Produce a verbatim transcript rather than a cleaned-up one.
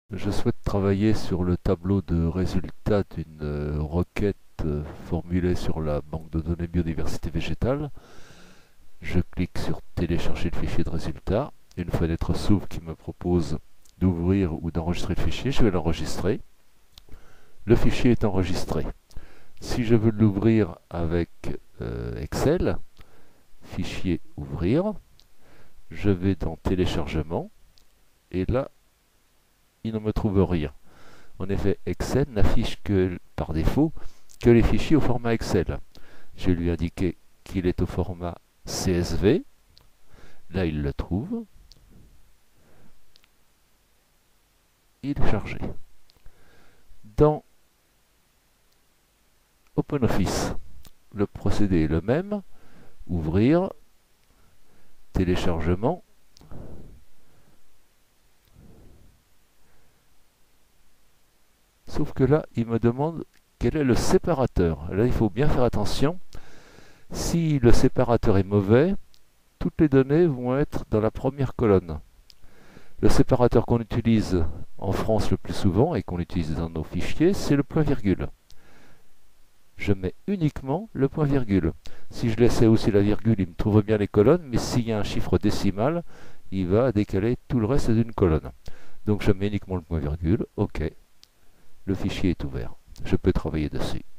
Je souhaite travailler sur le tableau de résultats d'une euh, requête euh, formulée sur la banque de données biodiversité végétale. Je clique sur télécharger le fichier de résultats. Une fenêtre s'ouvre qui me propose d'ouvrir ou d'enregistrer le fichier. Je vais l'enregistrer. Le fichier est enregistré. Si je veux l'ouvrir avec euh, Excel, fichier ouvrir, je vais dans téléchargement et là, il ne me trouve rien. En effet, Excel n'affiche que, par défaut, que les fichiers au format Excel. Je vais lui indiquer qu'il est au format C S V. Là, il le trouve. Il est chargé. Dans OpenOffice, le procédé est le même. Ouvrir, téléchargement. Sauf que là, il me demande quel est le séparateur. Là, il faut bien faire attention. Si le séparateur est mauvais, toutes les données vont être dans la première colonne. Le séparateur qu'on utilise en France le plus souvent et qu'on utilise dans nos fichiers, c'est le point-virgule. Je mets uniquement le point-virgule. Si je laissais aussi la virgule, il me trouve bien les colonnes, mais s'il y a un chiffre décimal, il va décaler tout le reste d'une colonne. Donc je mets uniquement le point-virgule. OK. Le fichier est ouvert. Je peux travailler dessus.